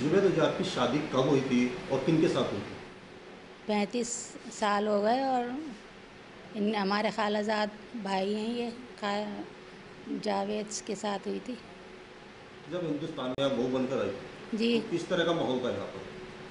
जुबैदा जी, आपकी शादी कब हुई थी और किन के साथ हुई थी? 35 साल हो गए और इन हमारे खालाजाद भाई हैं ये खा जावेद के साथ हुई थी। जब हिंदुस्तान में आप बहू बनकर आई जी। तो किस तरह का माहौल था यहाँ पर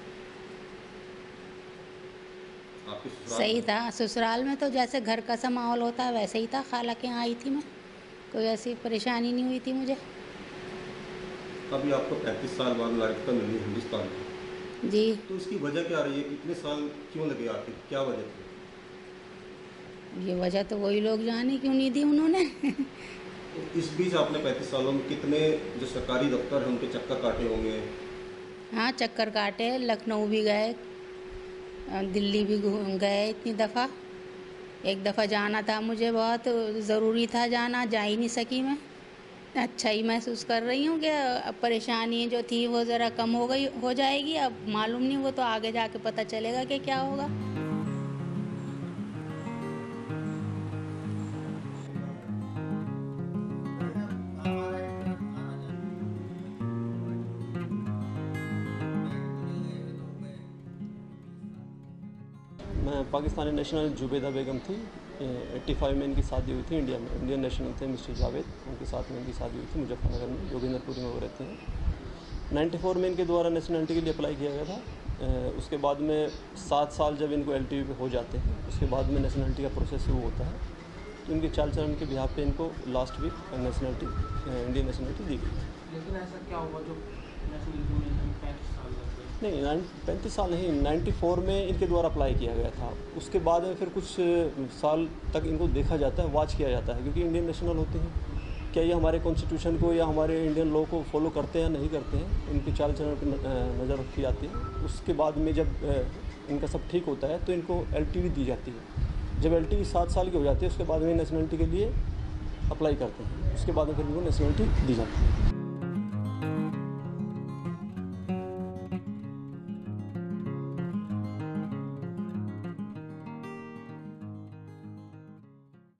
आपके ससुराल सही में? था, ससुराल में तो जैसे घर का सा माहौल होता है वैसे ही था। खाला के यहाँ आई थी मैं, कोई ऐसी परेशानी नहीं हुई थी मुझे। अभी आपको 35 साल बाद नागरिकता मिली हिंदुस्तान की, जी। तो इसकी वजह क्या रही है? इतने साल क्यों लगे? आखिर क्या वजह थी? ये वजह तो वही लोग जाने क्यों नहीं दी उन्होंने। तो इस बीच आपने 35 सालों में कितने जो सरकारी दफ्तर हैं उनके चक्कर काटे होंगे? हाँ, चक्कर काटे, लखनऊ भी गए, दिल्ली भी गए इतनी दफ़ा। एक दफ़ा जाना था, मुझे बहुत ज़रूरी था जाना, जा ही नहीं सकी मैं। अच्छा ही महसूस कर रही हूँ कि अब परेशानी जो थी वो ज़रा कम हो गई, हो जाएगी। अब मालूम नहीं, वो तो आगे जाके पता चलेगा कि क्या होगा। मैं पाकिस्तानी नेशनल जुबैदा बेगम थी। 85 में इनकी शादी हुई थी इंडिया में। इंडियन नेशनल थे मिस्टर जावेद, उनके साथ में इनकी शादी हुई थी मुजफ्फरनगर में, जोगिंदरपुरी में वो रहते हैं। 94 में इनके द्वारा नेशनलिटी के लिए अप्लाई किया गया था। उसके बाद में 7 साल जब इनको LTV पे हो जाते हैं, उसके बाद में नेशनलिटी का प्रोसेस शुरू होता है। तो इनके चाल चलन के बिहाफ पे इनको last week nationality, Indian nationality दी गई। लेकिन ऐसा क्या हुआ जो नेशनलिटी में 35 साल लग गए? नहीं, 35 साल नहीं, 94 में इनके द्वारा अप्लाई किया गया था। उसके बाद में फिर कुछ साल तक इनको देखा जाता है, वॉच किया जाता है, क्योंकि इंडियन नेशनल होते हैं। क्या ये हमारे कॉन्स्टिट्यूशन को या हमारे इंडियन लॉ को फॉलो करते हैं या नहीं करते हैं, इनकी चाल चलन पर नज़र रखी जाती है। उसके बाद में जब इनका सब ठीक होता है तो इनको LTV दी जाती है। जब LTV 7 साल की हो जाती है, उसके बाद में नेशनलिटी के लिए अप्लाई करते हैं, उसके बाद में फिर इनको नेशनलिटी दी जाती है।